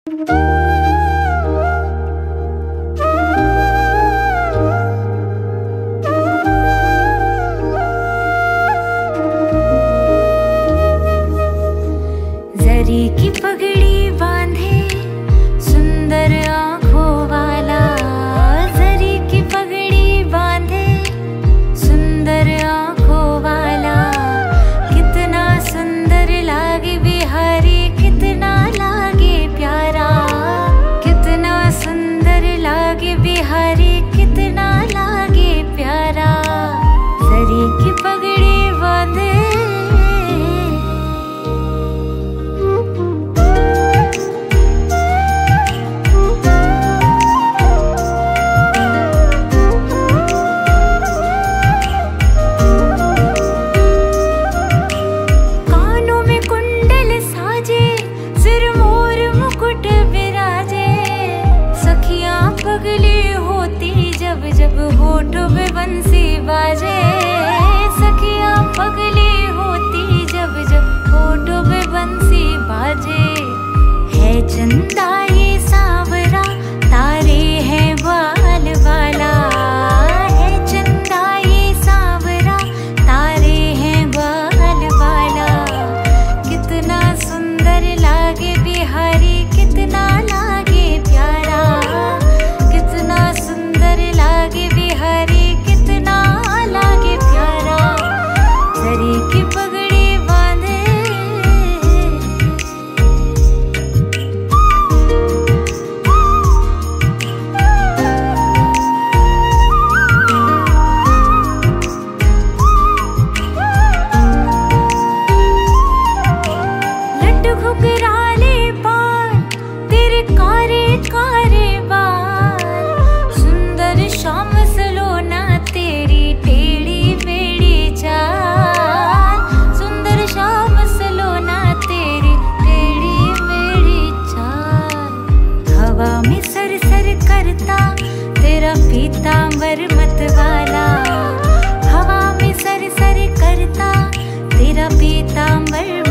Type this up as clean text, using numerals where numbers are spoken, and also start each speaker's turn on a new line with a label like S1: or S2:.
S1: जरी की पगड़ी बांधे सुंदर आँखों वाला, जरी की पगड़ी बांधे सुंदर आँखों वाला, कितना सुंदर लागे बिहारी, कितना लागे प्यारा, कितना सुंदर लागे बिहारी, कितना लागे प्यारा। जरी की पगड़ी बांधे पगली होती जब जब होठों पे बंसी बाजे, सखियाँ पगली होती जब जब होठों पे बंसी बाजे। है चंदा ये सांवरा, तारे हैं बाल वाला, है चंदा ये सांवरा, तारे हैं बाल वाला, कितना सुंदर लागे बिहारी, कितना लागे प्यारा, कितना सुंदर लागे बिहारी, कितना लागे प्यारा। जरी की पगड़ी बांधे लड्डू घुघराले बाल, तेरे कारे कारे बाल, शाम सलोना तेरी टेढ़ी मेढ़ी चाल, सुंदर शाम सलोना तेरी टेढ़ी मेढ़ी चाल। हवा में सर सर करता तेरा पीतांबर मत वाला, हवा में सर सर करता तेरा पीतांबर